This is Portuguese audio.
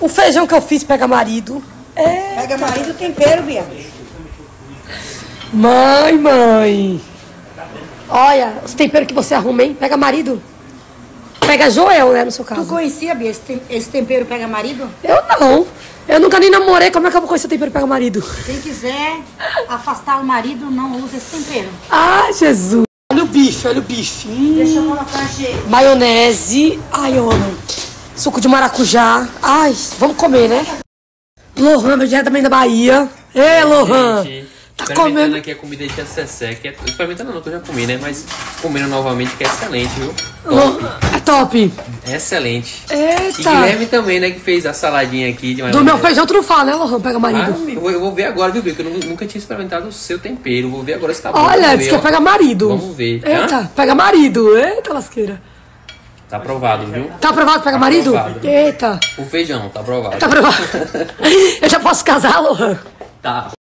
O feijão que eu fiz pega marido. É. Pega marido, tempero, Bia. Mãe. Olha, os temperos que você arruma, hein? Pega marido. Pega Joel, né, no seu caso. Tu conhecia, Bia, esse tempero pega marido? Eu não. Eu nunca nem namorei. Como é que eu vou conhecer o tempero pega marido? Quem quiser afastar o marido, não usa esse tempero. Ai, Jesus. Olha o bife, olha o bife. Deixa eu colocar cheiro. Maionese. Ai, eu amo. Suco de maracujá. Ai, vamos comer, né? Lohan, meu direto também da Bahia. Ei, Lohan. Tá Experimentando comendo. aqui a comida de Tia Cessé, que é... Experimentando não, que eu já comi, né? Mas comendo novamente, que é excelente, viu? Lohan, é top. É excelente. E Eita. Guilherme também, né? Que fez a saladinha aqui. De Do meu feijão tu não fala, né, Lohan? Pega marido. eu vou ver agora, viu, Bico? Eu nunca tinha experimentado o seu tempero. Vou ver agora se tá bom. Olha, Vamos diz ver, que ó. pega marido. Vamos ver. Eita, Hã? pega marido. Eita, lasqueira. Tá aprovado, viu? Tá aprovado que pega Tá marido? aprovado. Eita. O feijão, tá aprovado. Tá aprovado. Eu já posso casar, Lohan? Tá.